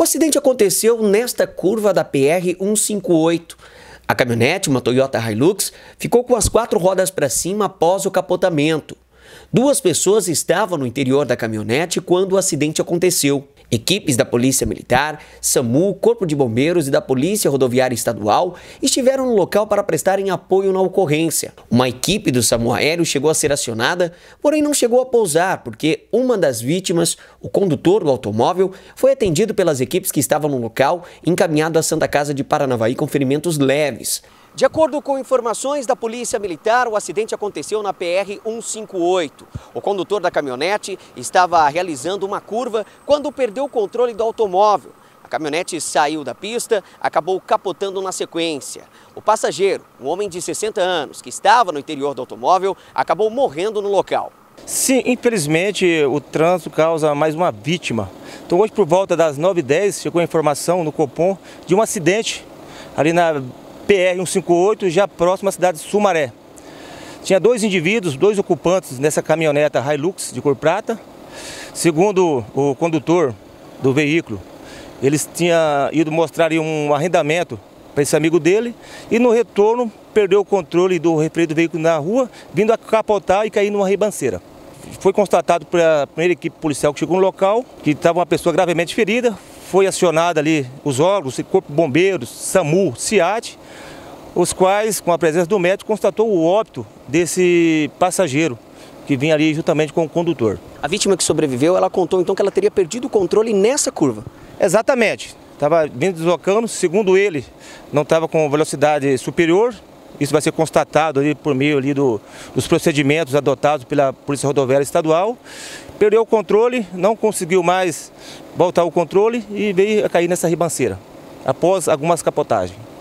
acidente aconteceu nesta curva da PR-158. A caminhonete, uma Toyota Hilux, ficou com as 4 rodas para cima após o capotamento. 2 pessoas estavam no interior da caminhonete quando o acidente aconteceu. Equipes da Polícia Militar, SAMU, Corpo de Bombeiros e da Polícia Rodoviária Estadual estiveram no local para prestarem apoio na ocorrência. Uma equipe do SAMU aéreo chegou a ser acionada, porém não chegou a pousar, porque uma das vítimas, o condutor do automóvel, foi atendido pelas equipes que estavam no local e encaminhado à Santa Casa de Paranavaí com ferimentos leves. De acordo com informações da Polícia Militar, o acidente aconteceu na PR-158. O condutor da caminhonete estava realizando uma curva quando perdeu o controle do automóvel. A caminhonete saiu da pista, acabou capotando na sequência. O passageiro, um homem de 60 anos, que estava no interior do automóvel, acabou morrendo no local. Sim, infelizmente o trânsito causa mais uma vítima. Então hoje por volta das 9h10 chegou a informação no Copom de um acidente ali na PR-158, já próximo à cidade de Sumaré. Tinha 2 indivíduos, 2 ocupantes nessa caminhoneta Hilux de cor prata. Segundo o condutor do veículo, eles tinham ido mostrar um arrendamento para esse amigo dele e no retorno perdeu o controle do referido veículo na rua, vindo a capotar e cair numa ribanceira. Foi constatado pela primeira equipe policial que chegou no local que estava uma pessoa gravemente ferida. Foi acionada ali os órgãos, o Corpo de Bombeiros, SAMU, SIAT, os quais, com a presença do médico, constatou o óbito desse passageiro que vinha ali juntamente com o condutor. A vítima que sobreviveu, ela contou então que ela teria perdido o controle nessa curva. Exatamente. Estava vindo deslocando, segundo ele, não estava com velocidade superior. Isso vai ser constatado ali por meio ali dos procedimentos adotados pela Polícia Rodoviária Estadual. Perdeu o controle, não conseguiu mais voltar o controle e veio a cair nessa ribanceira, após algumas capotagens.